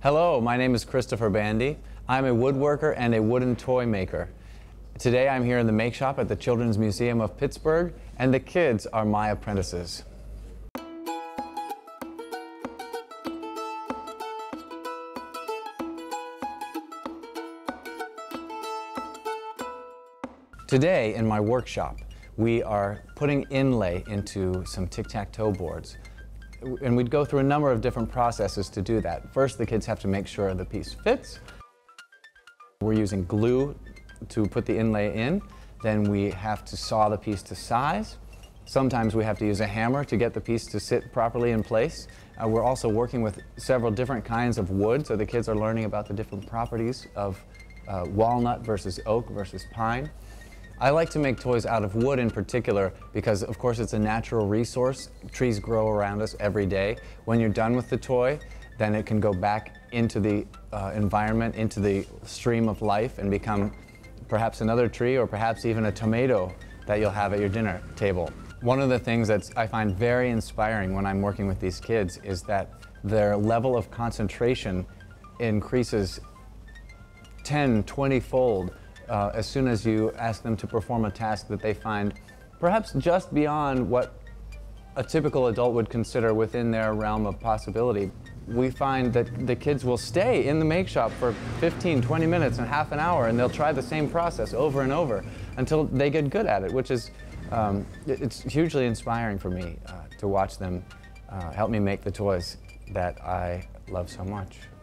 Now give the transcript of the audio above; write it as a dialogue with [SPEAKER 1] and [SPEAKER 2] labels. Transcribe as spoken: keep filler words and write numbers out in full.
[SPEAKER 1] Hello, my name is Christopher Bandy. I'm a woodworker and a wooden toy maker. Today I'm here in the Makeshop at the Children's Museum of Pittsburgh, and the kids are my apprentices. Today in my workshop, we are putting inlay into some tic-tac-toe boards. And we'd go through a number of different processes to do that. First, the kids have to make sure the piece fits. We're using glue to put the inlay in. Then we have to saw the piece to size. Sometimes we have to use a hammer to get the piece to sit properly in place. Uh, we're also working with several different kinds of wood, so the kids are learning about the different properties of uh, walnut versus oak versus pine. I like to make toys out of wood in particular because, of course, it's a natural resource. Trees grow around us every day. When you're done with the toy, then it can go back into the uh, environment, into the stream of life, and become perhaps another tree or perhaps even a tomato that you'll have at your dinner table. One of the things that I find very inspiring when I'm working with these kids is that their level of concentration increases ten, twenty-fold Uh, as soon as you ask them to perform a task that they find perhaps just beyond what a typical adult would consider within their realm of possibility. We find that the kids will stay in the Makeshop for fifteen, twenty minutes and half an hour, and they'll try the same process over and over until they get good at it, which is um, it's hugely inspiring for me uh, to watch them uh, help me make the toys that I love so much.